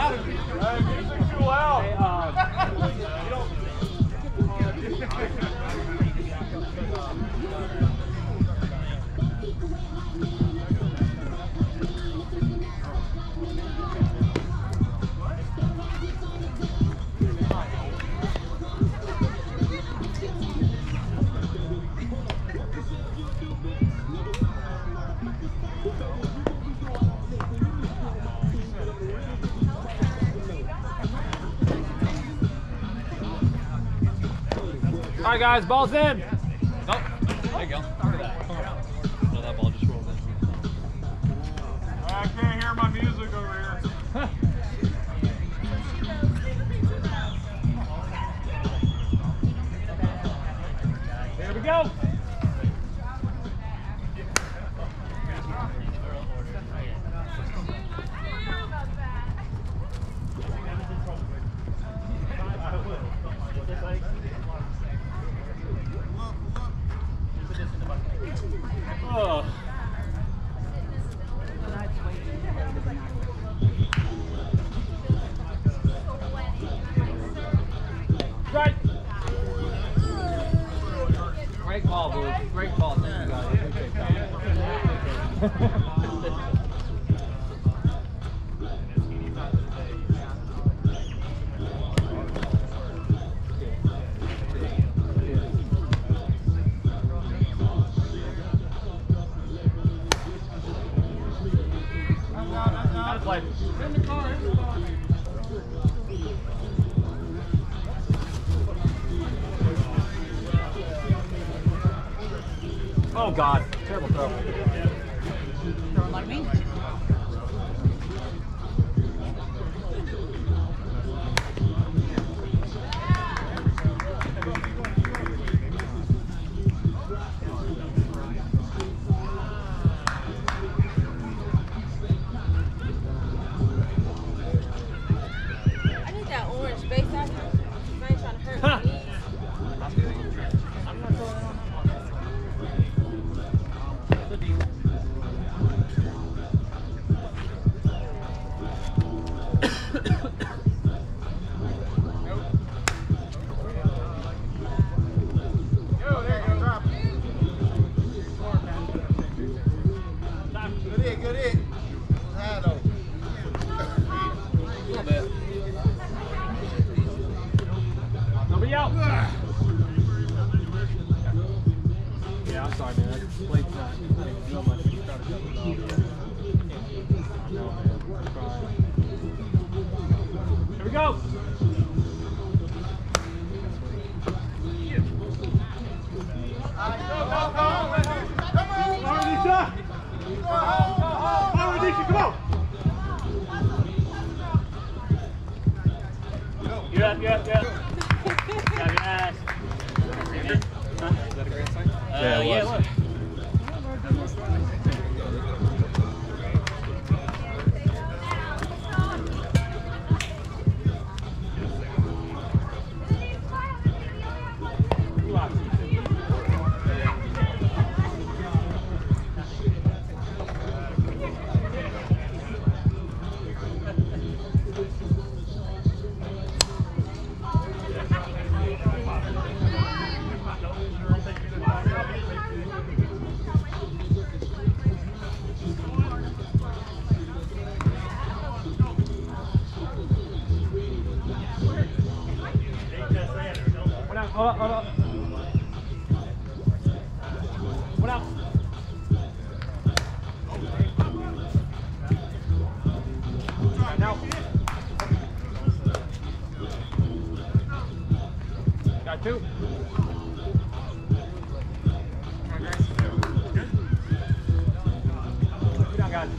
Music's too loud. All right, guys, ball's in. Oh, there you go. Look at that. No, that ball just rolled in. I can't hear my music over here. Here we go. Oh. Right. Great call, dude. Great call. Thank you, guys. I appreciate that. Oh God, terrible throw. Throwing like me. I need that orange base out here. I ain't trying to hurt my knees. Good hit. High though. A little bit. Nobody out. Yeah, I'm sorry, man. That plate's not so much when you try to cut it off. No, man. I'm trying. Here we go. Yeah. Got your ass. Is that a grand sign? Yeah, it was. Look. Hold up. What up? Now. Got two. Get down, guys.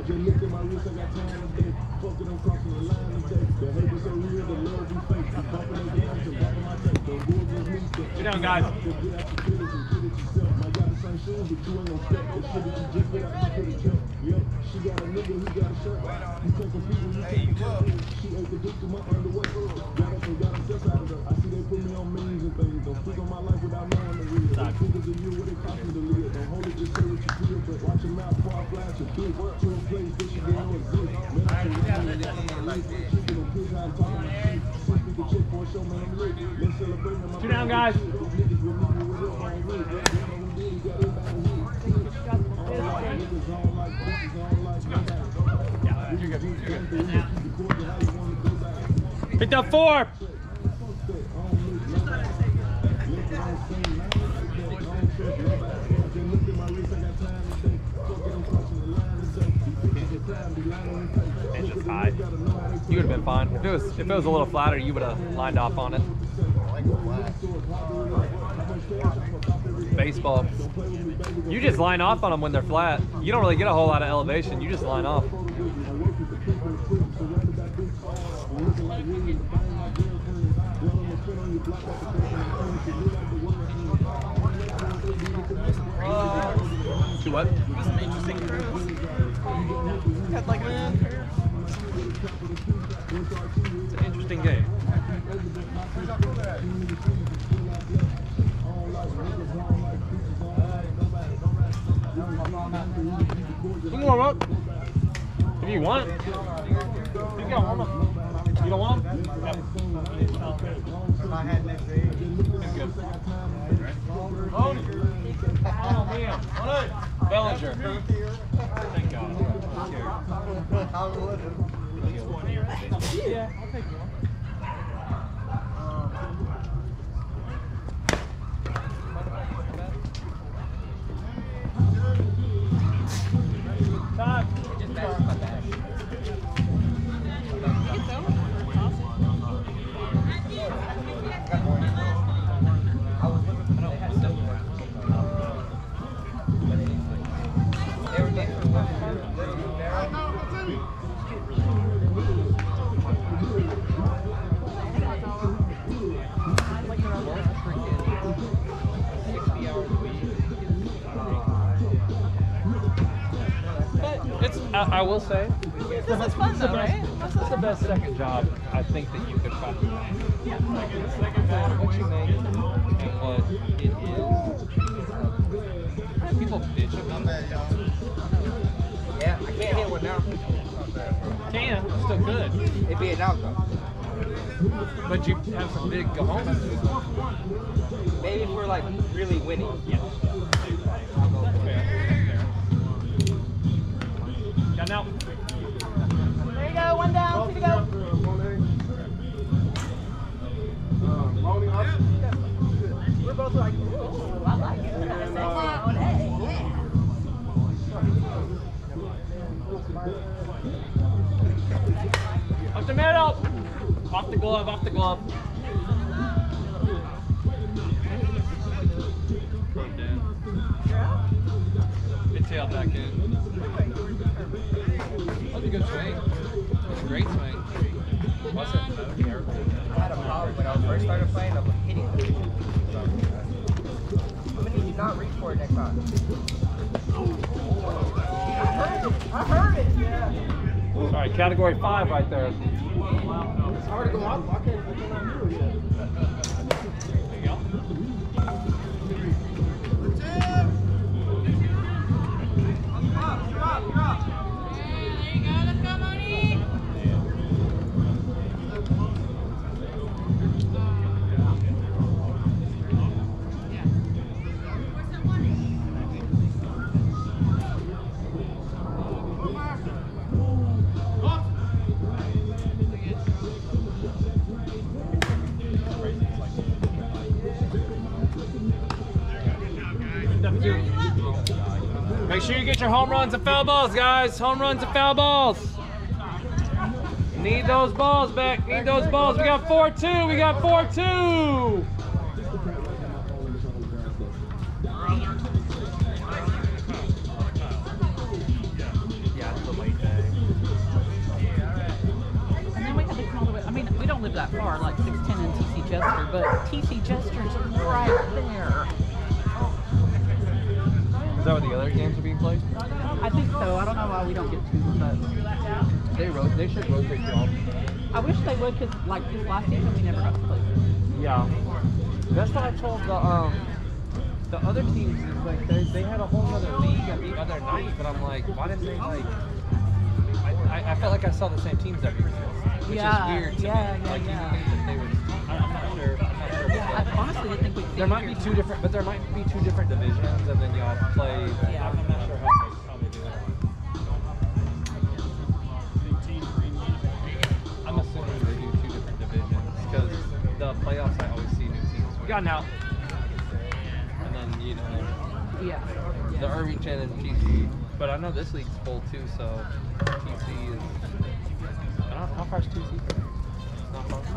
Sit down, guys. Sit down, guys. Pick up 4. You would have been fine. If it was a little flatter, you would have lined off on it. Baseball. You just line off on them when they're flat. You don't really get a whole lot of elevation. You just line off. To what? Some interesting curves. Had like It's an interesting game. You can warm up if you want. You can warm up. You don't want them? Yep. I had next day. Good. Oh man. Bellinger. Thank God. Yeah, I'll take one. Todd. I will say, This is fun though, right? it's the best second job I think that you could find. Yeah. Like the second job, what you make and what it is. People bitch about it. Yeah, I can't hit one now. Can, still good. It'd be an out though. But you have some big go home. Maybe if we're like really winning. Yeah. Got now. There you go, one down, 2 to go. We're both like, ooh, I like it. Up the middle. Off the glove, off the glove. Good tail back in. That was a good swing. That's a great swing. What's it? I had a problem when I first started playing of hitting. I'm gonna need you not reach for it next time. I heard it, yeah. All right, category 5 right there. It's hard to go up. I cannot do it yet. There you go. Make sure you get your home runs and foul balls, guys. Home runs and foul balls. Need those balls back. Need those balls. We got 4-2. We got 4-2. Yeah, it's a little late. but TC Jester's right there. Is that where the other games are being played? I think so. I don't know why we don't get to, but They should rotate y'all. I wish they would, because like this last season we never got to play. Yeah. That's what I told the other teams. Is like they had a whole other league the other night, but I'm like, why didn't they like? I felt like I saw the same teams every year, which is weird to me. Like you would think that they would. I'm not sure. I honestly didn't think we'd see There might be two different, but there might be two different divisions, and then y'all play. Yeah. I'm not sure how they do it. I'm assuming they do two different divisions because the playoffs I always see new teams. We got an out, and then the Irvington and TC. But I know this league's full too, so TC is. I don't know how far is TC? It's not far.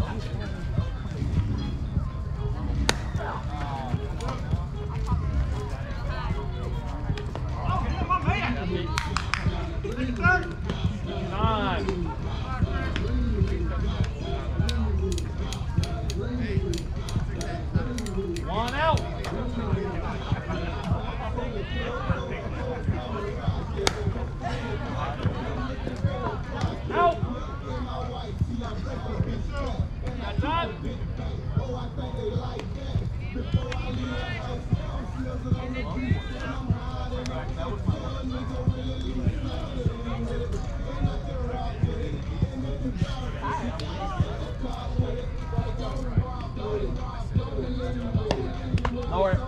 One out. Out. Got time. Nowhere.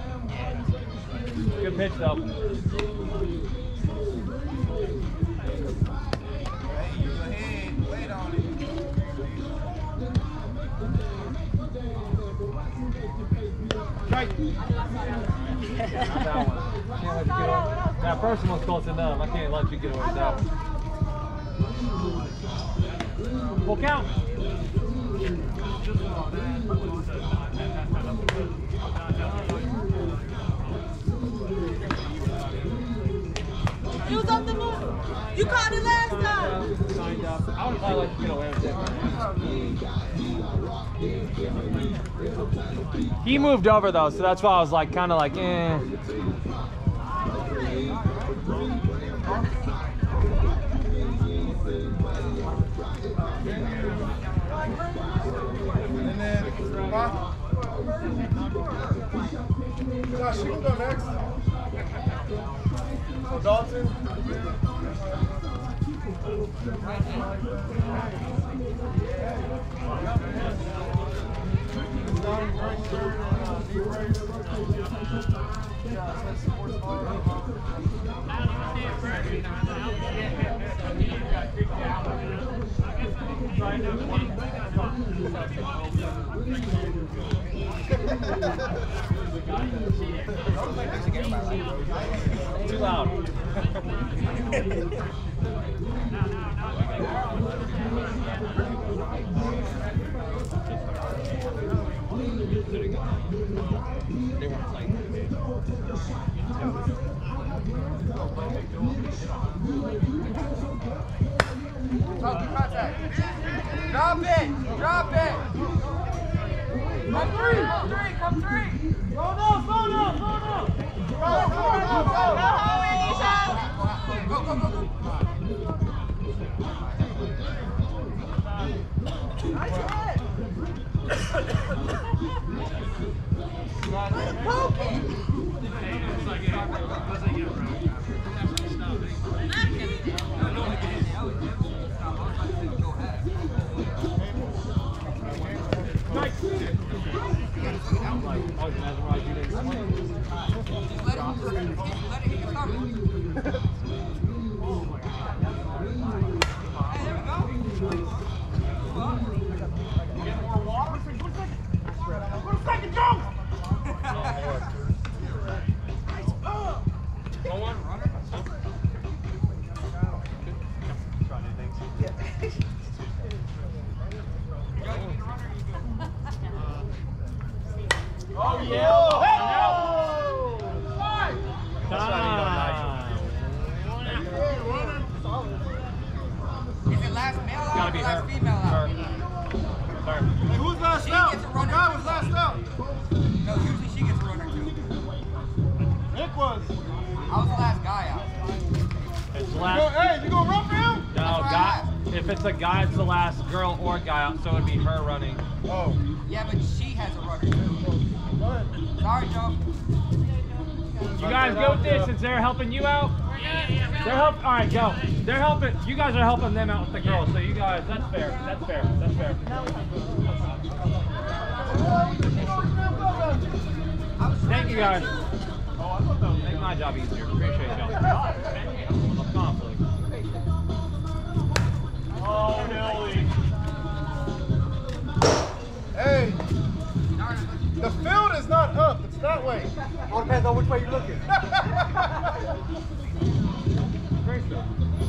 Good pitch though. Strike. Not that one. Can't let you get away. That first one's close enough. I can't let you get away with that one. Full count. You was up the move. You caught it last time. Signed up. I would probably let you get away with it. He moved over though, so that's why I was like, kind of like, eh. And then, Josh, you can go next. So Dalton. Too loud. Contact. Drop it. Drop it. Come three. Come three. Slow down. Go. Nice hit. Poke it. Oh yeah! Is it last male out or last female out? Who's last out? She gets a runner. guy was last out. No, usually she gets a runner too. Nick was. I was the last guy out. It's the Hey, last. you gonna run for him? No, guy. If it's a guy, it's the last girl or guy out, so it'd be her running. Oh. Yeah, but she has a runner too. Go ahead. Sorry, Joe. You guys go with this since they're helping you out. They're help. All right, go. They're helping. You guys are helping them out with the girls. So you guys, that's fair. That's fair. That's fair. Thank you guys. Make my job easier. Appreciate y'all. Conflict. Oh, Nelly. Hey. The field is not up. It's that way. All depends on which way you're looking. Great stuff.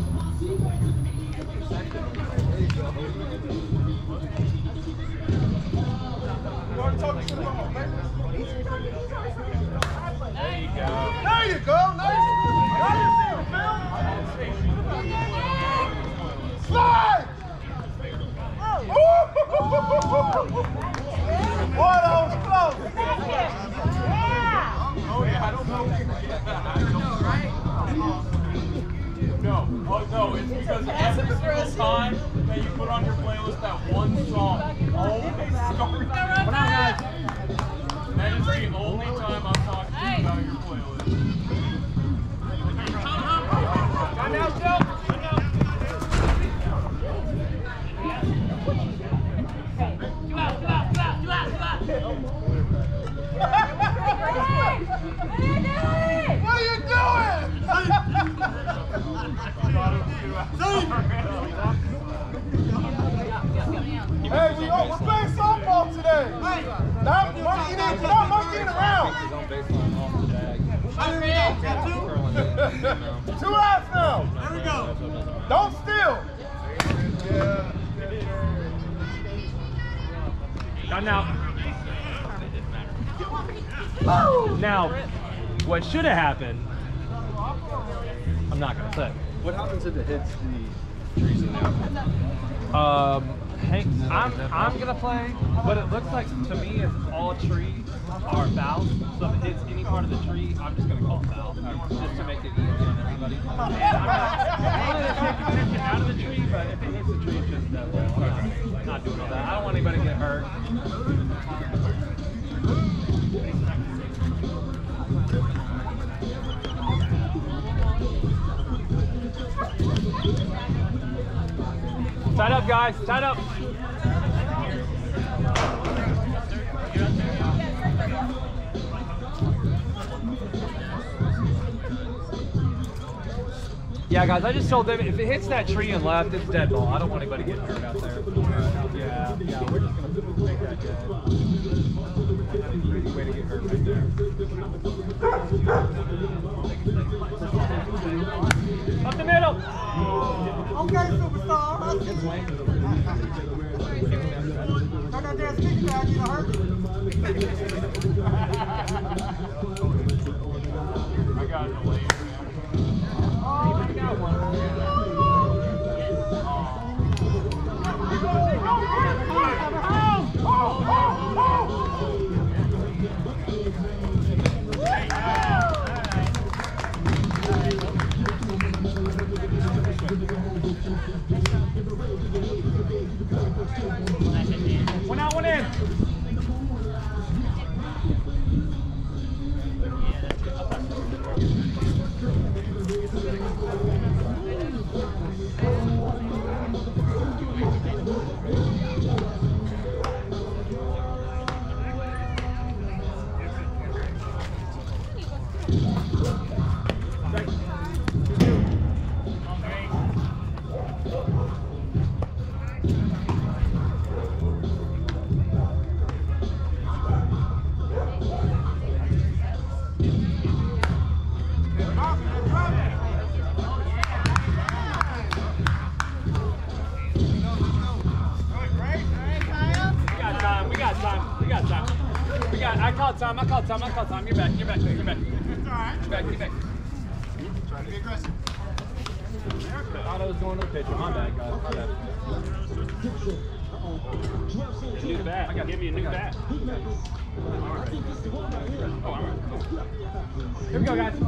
You already talked to about my favorites? There you go. There you go. Now you see the film. Slide! Boy, that was close. Oh yeah, I don't know. No, oh no, it's because every single time that you put on your playlist that one song always starts. Come on, guys. That is the only time I'm talking to you about your playlist. Come now, Joe. Come now. What are you doing? Hey, we're playing softball today. Not monkeying around. 2 outs now. There we go. Don't steal. Yeah. Come now. Now, what should have happened, I'm not going to say. What happens if it hits the trees in there? Hey, I'm gonna play, but it looks like to me it's all trees are fouls. So if it hits any part of the tree, I'm just gonna call foul, just to make it easy on everybody. And I'm gonna take attention out of the tree, but if it hits the tree, it's just that way. I'm not doing all that. I don't want anybody to get hurt. Tied up, guys. Tied up. Yeah, guys, I just told them if it hits that tree and left, it's dead ball. I don't want anybody getting hurt out there. Yeah, we're just going to make that dead. That's an easy way to get hurt right there. Up the middle. Okay, superstar. Turn that damn stick back, you know, hurt. I got it late. Oh, I got one. One out, one in. I called time. You're back. Get back. It's all right. Get back. Trying to be aggressive. I thought I was going to the pitcher. My bad, guys. My bad. New bat. Give me a new bat. Here we go, guys.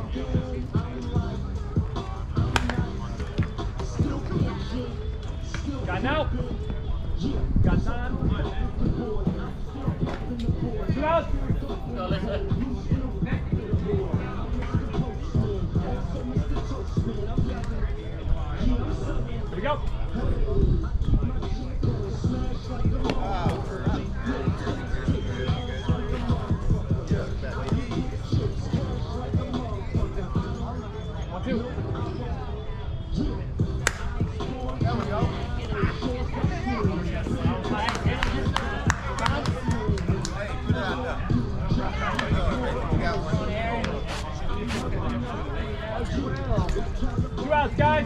Got now. Got time. 2 outs. Here we go. Two outs, guys.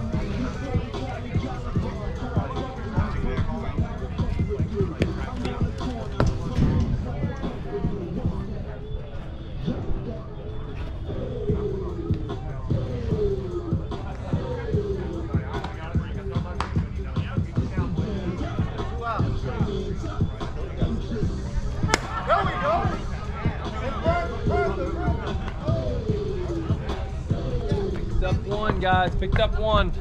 Picked up one, guys. Picked up one.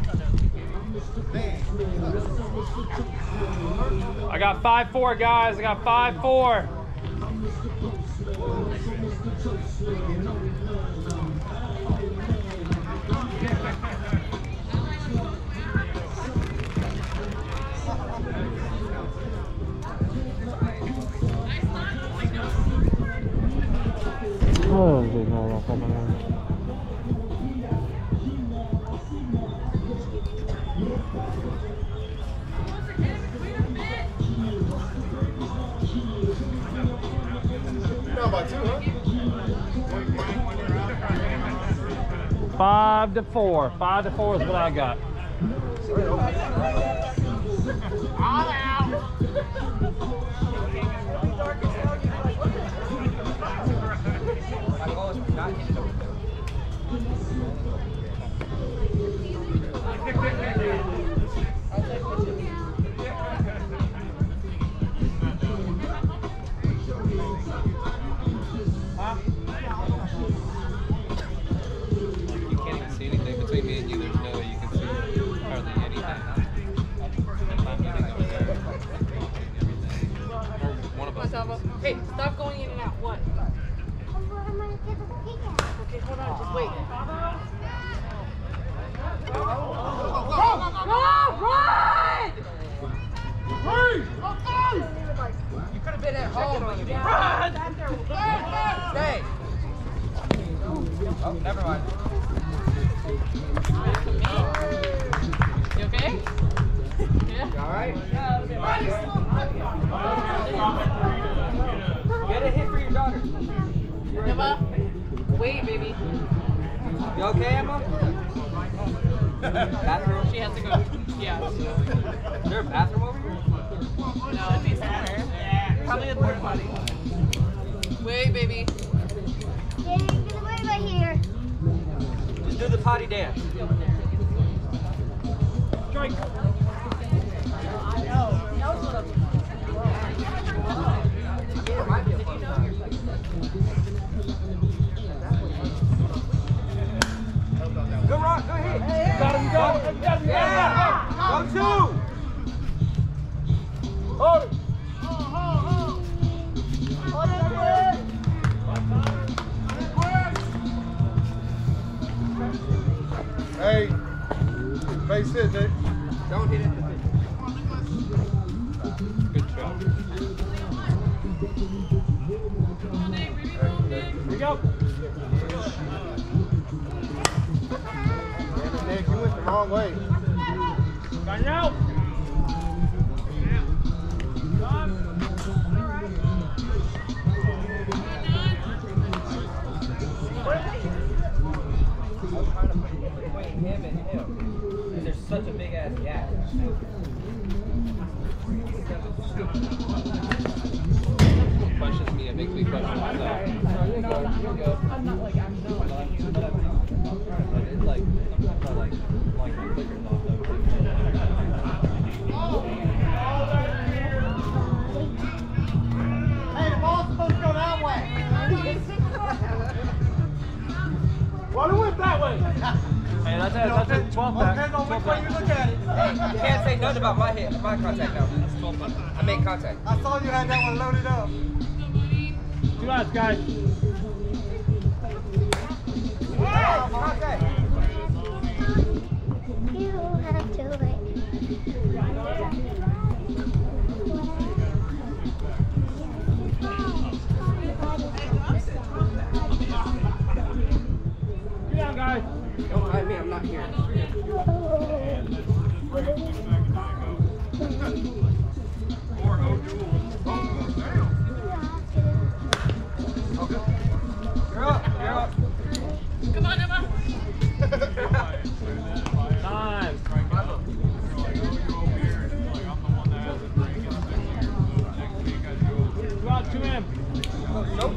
I got 5-4, guys. I got 5-4. Oh, By 2, huh? 5-4. 5-4 is what I got. All out. You can't even see anything between me and you. There's no way you can see hardly anything. I'm moving over there. Or one of us. Hey, stop going in and out. What? Okay, hold on. Just wait. Run! You could have been at home, but you didn't. Run! Stay. Oh, never mind. You okay? Yeah. All right. Get a hit for your daughter. Emma, wait, baby. You okay, Emma? Bathroom? She has to go. Yeah. Is there a bathroom over here? No, it'd be somewhere. Probably a porta potty. Wait, baby. Yeah, you're gonna wait right here. Just do the potty dance. Strike. I know. That was what I was. There might be a phone. Go Rock, go hit. Got him, got him. Yeah. Go 2. Hold it. Hey, base hit, Nick. Don't hit it. Good shot. Here we go. Nick, you went the wrong way. Got out. Him and him. Because there's such a big ass gap. Questions me, it makes me question myself. You're good. I'm not like I'm not. But it's like, I'm like my clickers off though. Hey, that's a 12 back. Depends on which way you look at it. You can't say nothing about my hit, my contact now. That's 12 bucks. I made contact. I saw you had that one loaded up. 2 outs, guys. Wow, contact. You have to wait. Get down, guys. Don't mind me, I'm not here. You're up, you're up. Come on, Emma. Time. 2 outs, 2 in. Nope.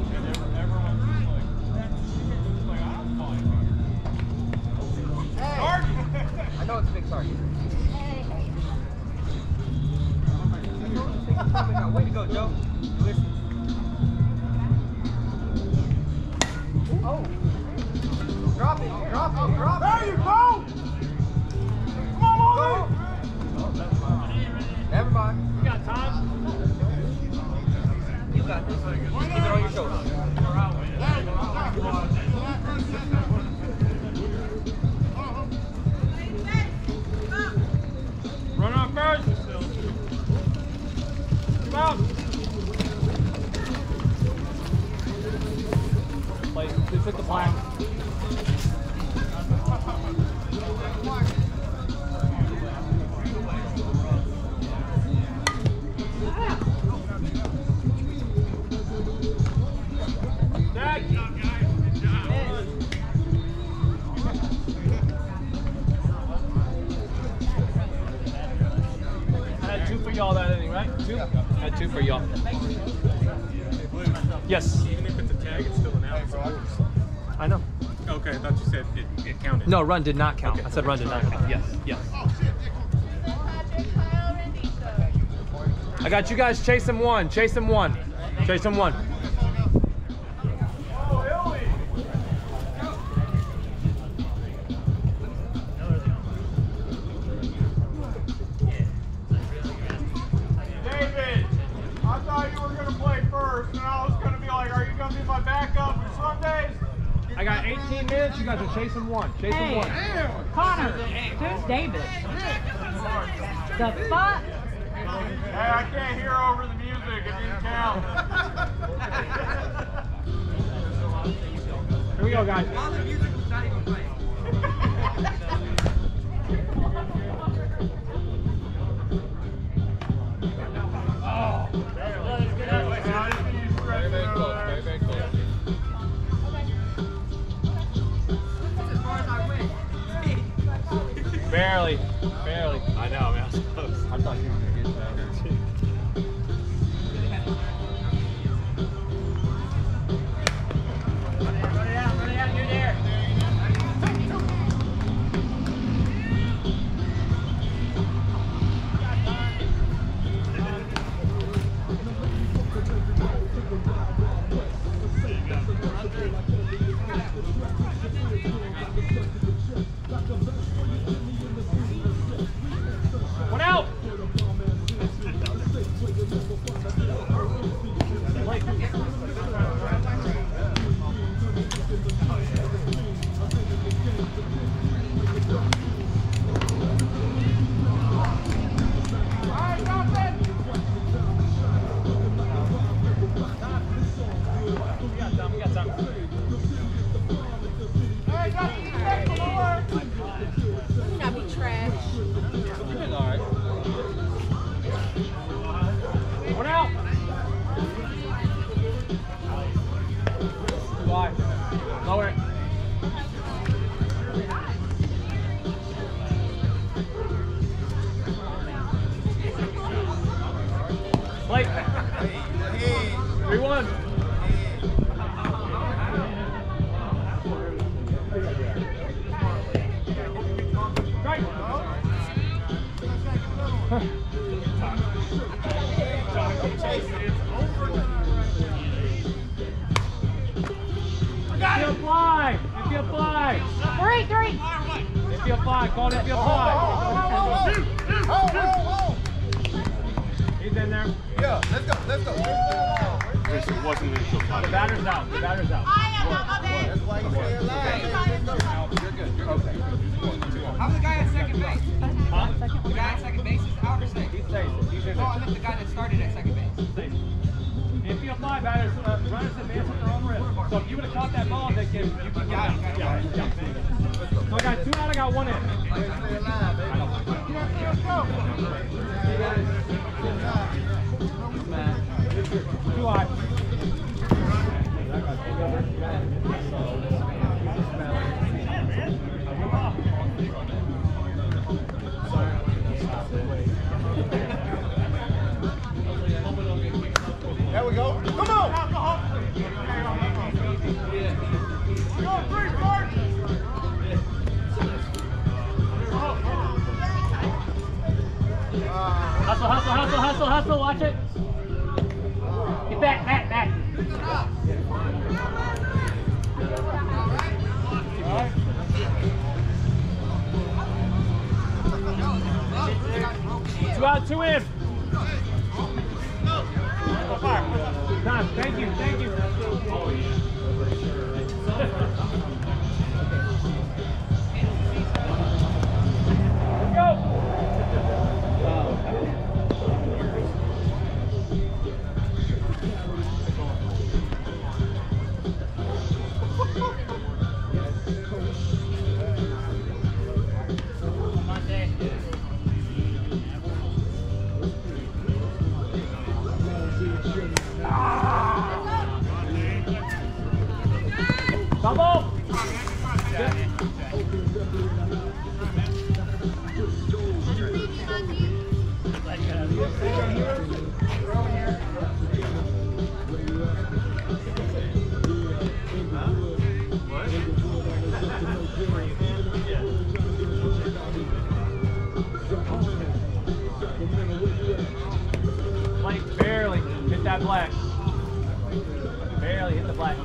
I know it's a big target. Way to go, Joe. Listen. Oh. Drop it, drop it, drop it. There you go! Come on, Never mind. We got time. You got this. Keep it on your shoulders. Run up first. Come out. Play. Just hit the flag. Y'all that inning, right? 2? I had 2 for y'all. Yes. Even if it's a tag, it's still an out. I know. Okay, I thought you said it counted. No, run did not count. Okay. I said run did not count. Yes, yes. I got you guys. Chase him 1. Chase him 1. Chase him 1. I got 18 minutes. You guys are chasing 1. Chasing 1. Connor, who's David? The fuck? Hey, I can't hear over the music. It didn't count. Here we go, guys. All the music was not even playing. Barely. Barely. I know, man. I was close. I thought you were going to get that. Run it out, you're there. One out! One out! Wide. Lower it. Plate. 3-1. Still fly. infield fly. 3. Infield fly. Call it infield fly. He's in there. Yeah, let's go. It wasn't an infield fly. The batter's out. That's why you stay alive. You're good. You're okay. How's the guy at second base? Huh? The guy at second base is out or safe? He's safe. He's in Oh, I there. meant the guy that started at second base. Safe. Infield fly, batters, runners advance at their own risk. So if you would have caught that ball, you can get out. Yeah. So I got 2 out, I got 1 in. Stay alive, baby. Too high. There we go. Come on. Hustle, watch it. Get back. Two out, 2 in. Time, thank you. Let's go. Double! Like barely hit that black. Barely hit the black.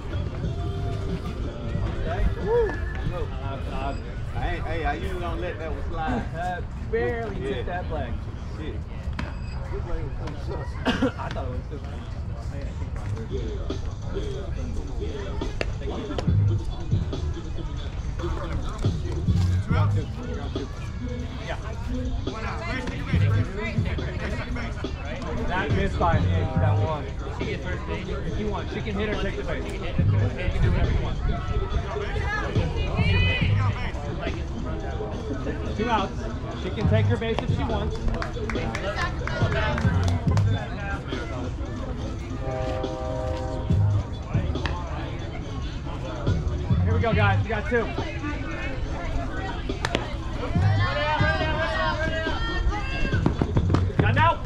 Hey, I usually don't let that one slide. Barely hit that black. Shit. I thought it was too. Yeah. That missed by an inch, that one. She gets first base. If you want, she can hit or take the base. She can do whatever you want. 2 outs. She can take her base if she wants. Here we go, guys. We got 2. Got out.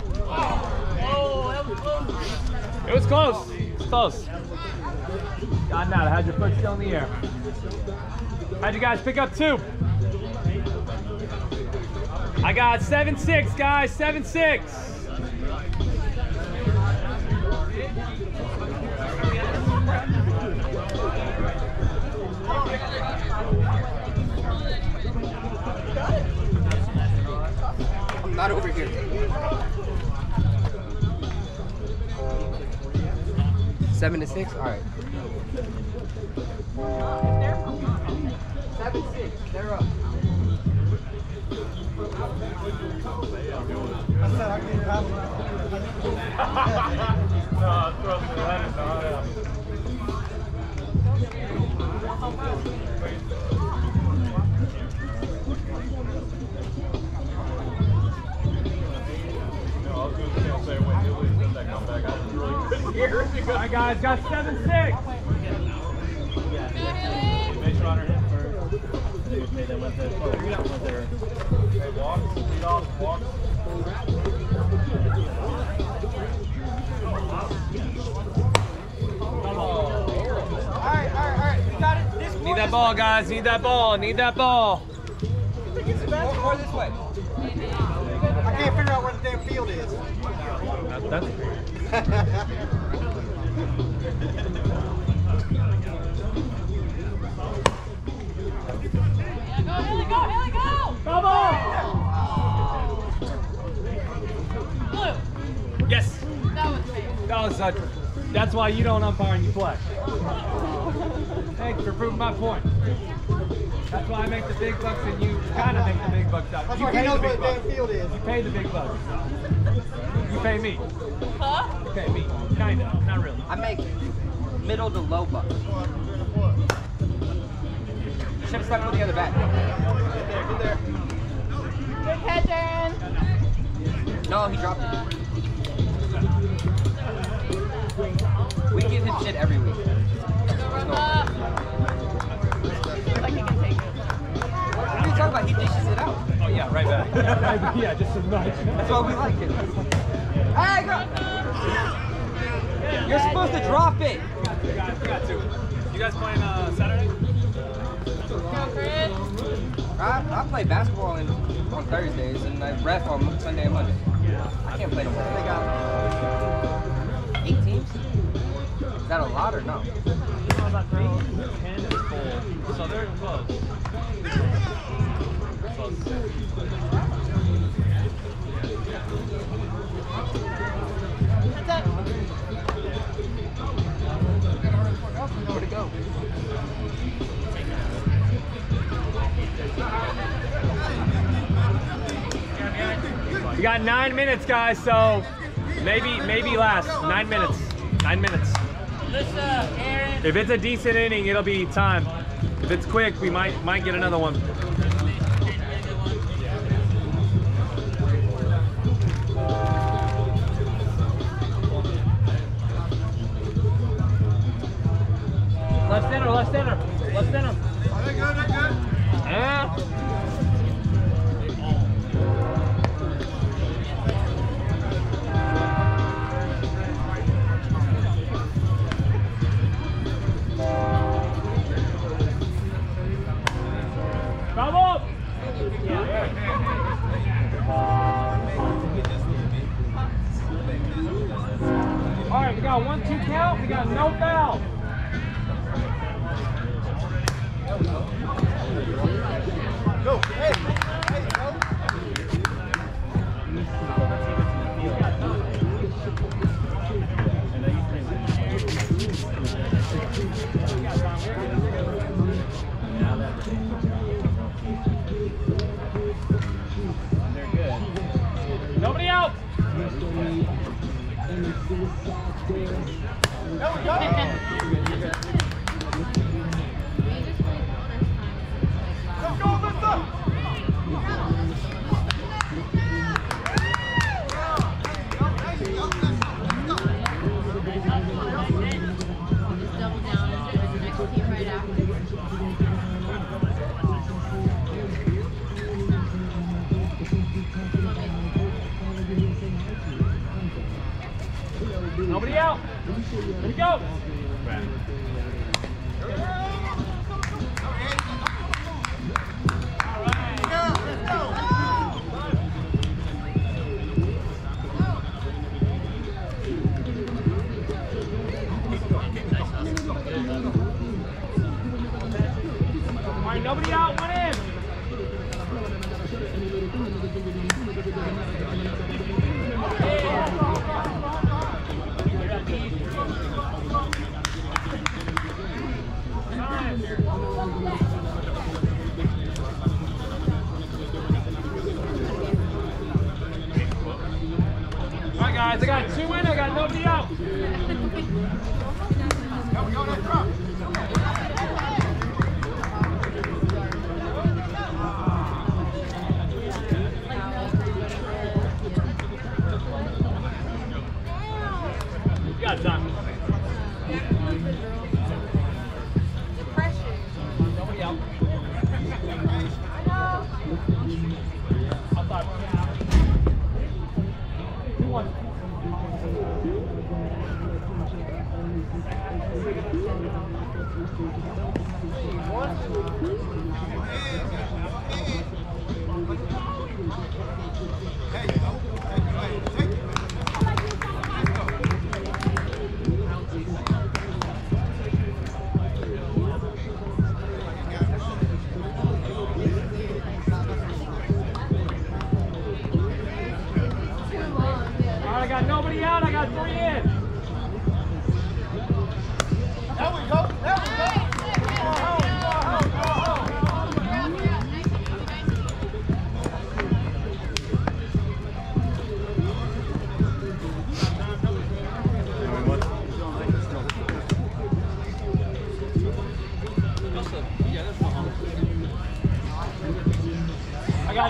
It was close. It's close. Got out. How'd your foot still in the air? How'd you guys pick up 2? I got 7-6, guys. 7-6. I'm not over here. 7-6? All right. 7-6. They're up. Alright guys, got 7-6. Base runner hit first. Okay, they went there. Oh, you got there. Okay, walks, lead off, walks. Alright. We got it. Need that ball, guys. Need that ball. Need that ball. More this way. I can't figure out where the damn field is. That's why you don't umpire and you play. Thanks for proving my point. That's why I make the big bucks and you kind of make the big bucks out. That's You why he pay knows the what big the damn bucks. field is. You pay the big bucks. You pay me. Huh? You pay me. Kinda. Not really. I make middle to low bucks. Should have stuck with the other back. Get there. Good catch, Aaron. No, he dropped it. We give him shit every week. Go run up. Seems like he can take it. What are you talking about? He dishes it out. Oh yeah, right back. Yeah, just as much. That's why we like him. Hey, go! You're supposed to drop it. We got two. You guys playing Saturday? I play basketball on Thursdays and I ref on Sunday and Monday. I can't play no more. They got 8 teams? Is that a lot or no? 10 is full. So they're close. Where'd it go? We got 9 minutes, guys, so maybe last 9 minutes. 9 minutes. If it's a decent inning, it'll be time. If it's quick, we might get another one. Left center, left center, left center. They're good, they're good. Yeah. Bravo! All right, we got 1-2 count. We got no foul. Go. Hey, hey, go. Nobody out. There we go. Let's go, let's go. Nobody out. Here we go. All right, nobody out, one in. All right, guys, I got 2 in, I got nobody out. There we go, let's drop. You got time. Nobody out. Outside. 2-1.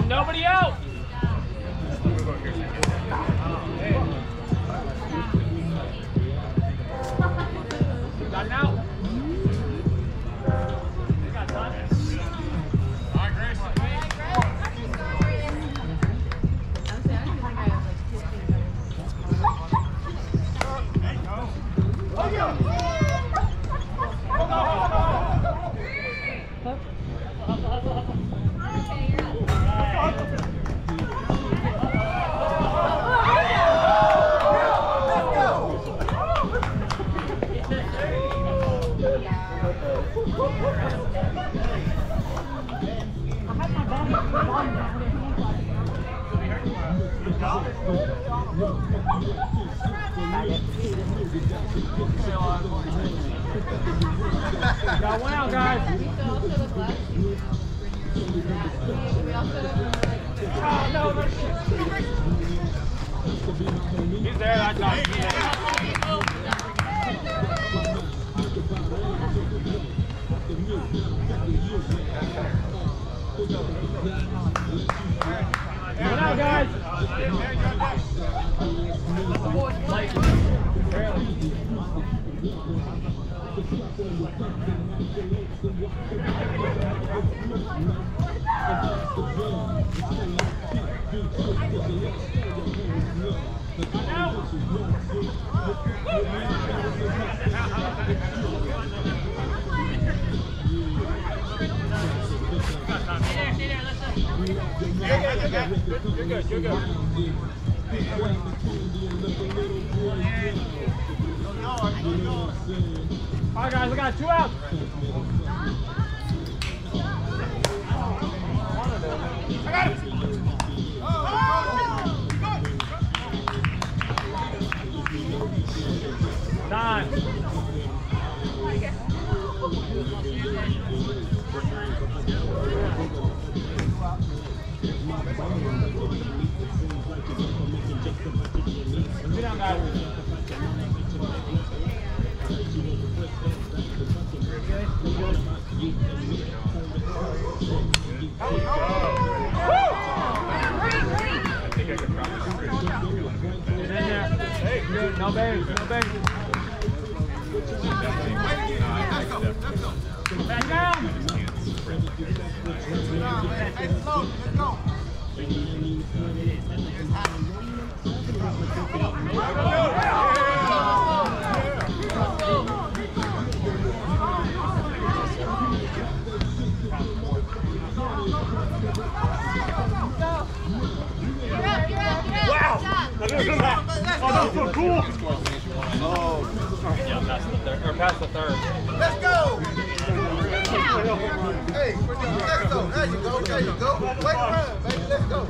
Nobody out. Got it out. Got time. All right, Grace. Got one out, guys. Oh, no. He's there that time. One out, guys. You're good. You're good. All right, guys, we got 2 outs. I got it. Time. Sit down, guys. No base, no base. Back down. Hey, slow, let's go. Wow! Oh, that was so cool! Yeah, past the third. Or past the third. Let's go! Hey, let's go. There you go. There you go. Wait around, baby. Let's go.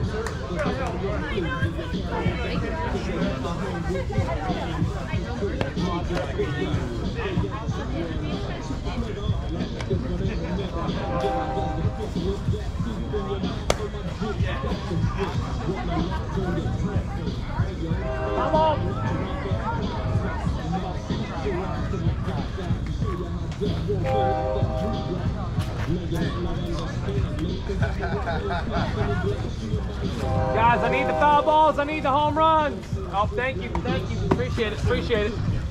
Come on. Guys, I need the foul balls. I need the home runs. Oh, thank you. Thank you. Appreciate it. Appreciate it.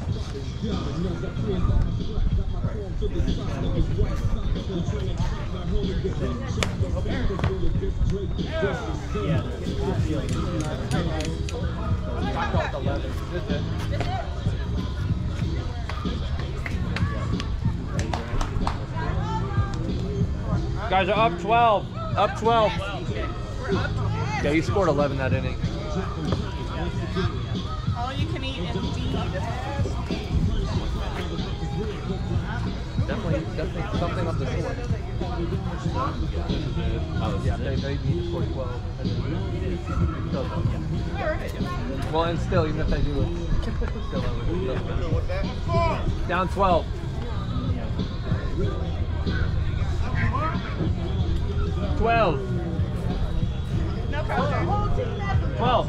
Guys are up 12. Up 12. Yeah, he scored 11 that inning. All you can eat indeed. Definitely something up the court. Yeah, they need to score 12. Well, and still, even if they do it, still over. Down 12. 12. No pressure. 12.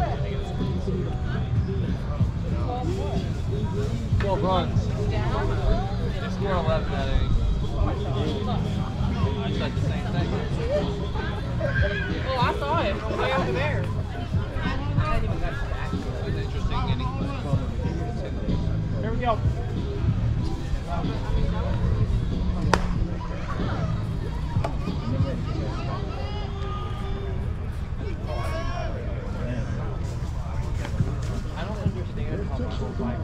12 runs. They scored 11 that inning. I said the same thing. Oh, I saw it. Way over there. Here we go. I don't understand how people like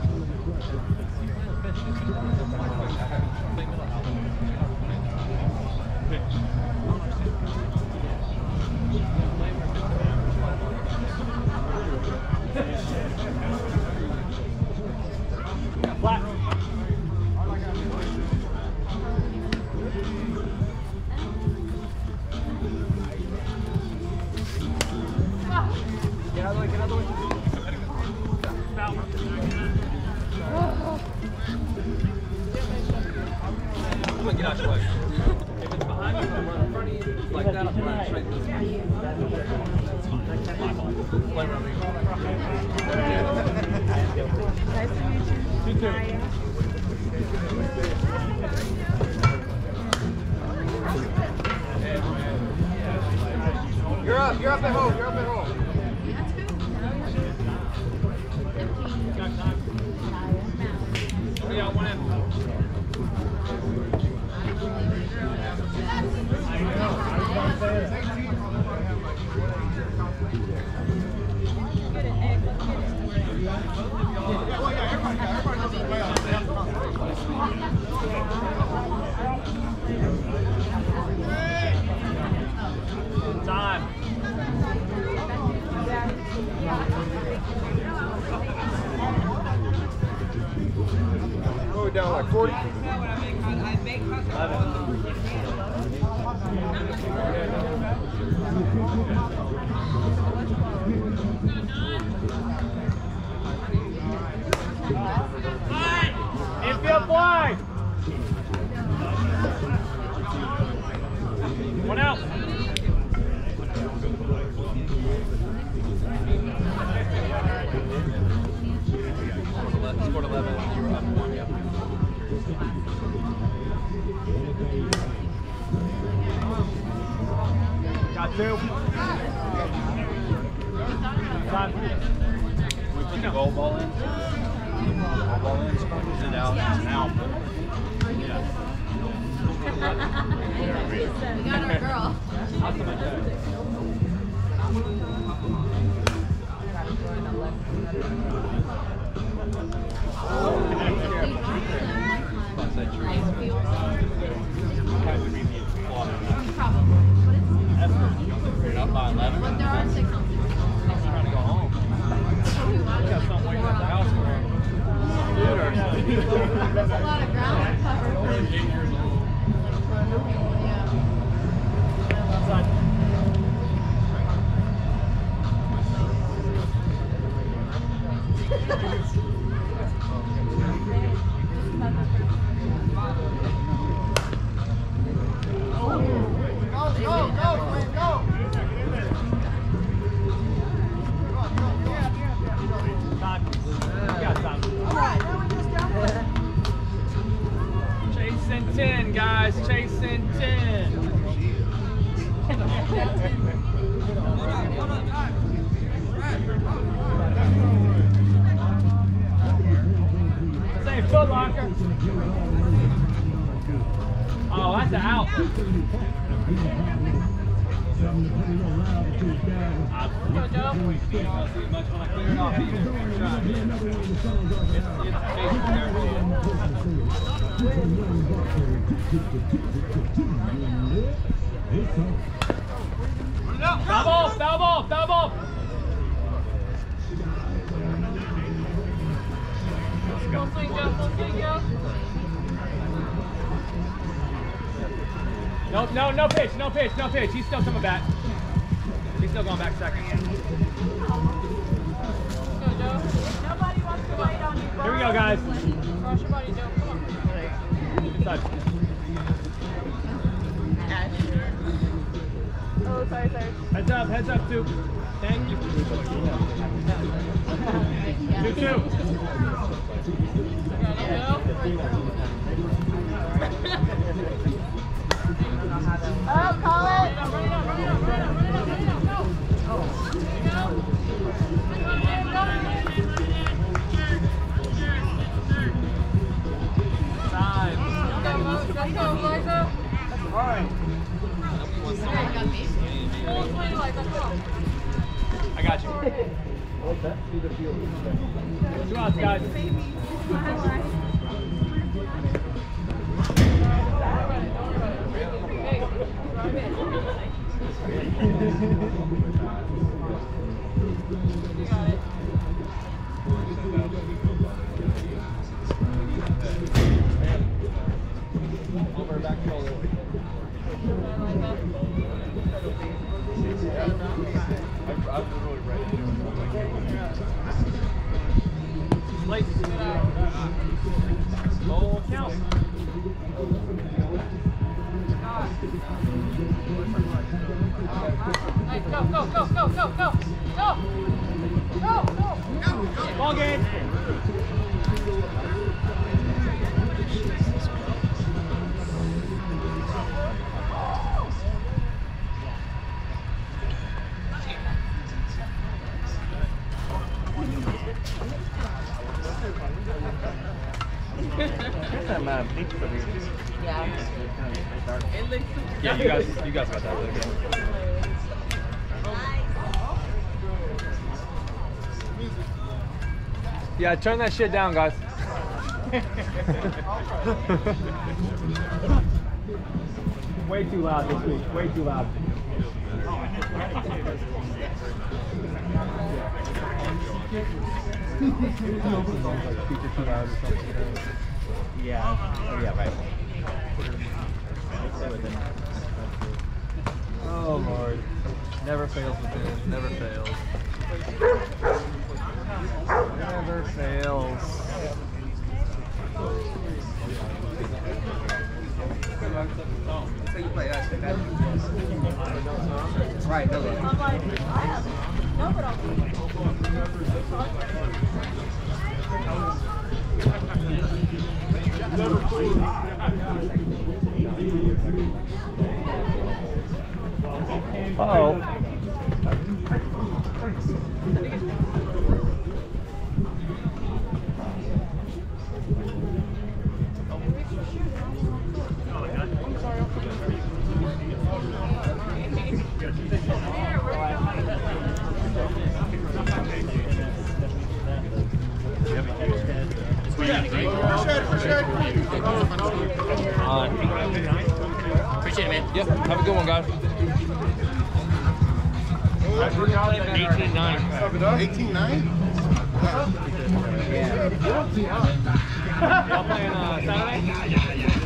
Flat. Get out of the way, get out of the way. I'm gonna get out your way. If it's behind you, I'm running in front of you. If it's like that, I'm running straight this way. My fault. Play around me. Nice to meet you. You're up at home, you're up at home. Yeah, one in. Time. We're down like 40. Infield fly. One out. Scored 11. You were up 1. Yep. Got 2. Time. We put the goal ball in. Goal ball in. Is it out? It's out. Yeah. We got our girl. Up by 11. But there are 6 on 6. Trying to go home. Got something waiting at the house for him. That's a lot of ground cover for 8 years old. Yeah. Chasing 10, guys. Chasing 10. Say Foot Locker. Oh, that's an out. Foul ball. Full swing, Joe. No pitch. He's still coming back. He's still going back second. Go, Joe. Nobody wants to wait on you, bro. Here we go, guys. Cross your body, Joe. Come on. Inside. Oh, sorry. Heads up, 2. Thank you. 2-2. Oh, call it. Let's go, Liza. Alright. I got you. 2 outs, guys. Over back shoulder. I'm really ready. Late. Full count. Go, go, go, go, go, go, go! Go, go! Ball game. Yeah, you guys got that really good. Yeah, turn that shit down, guys. Way too loud this week. Way too loud. Yeah, right. Oh Lord. Never fails with him. Never fails. Never fails. That's how you play us. Right, no. I'm like, I have no, but I'll Uh-oh. Appreciate it, man. Yep. Have a good one, guys. 18-9. 18-9? Y'all playing Saturday?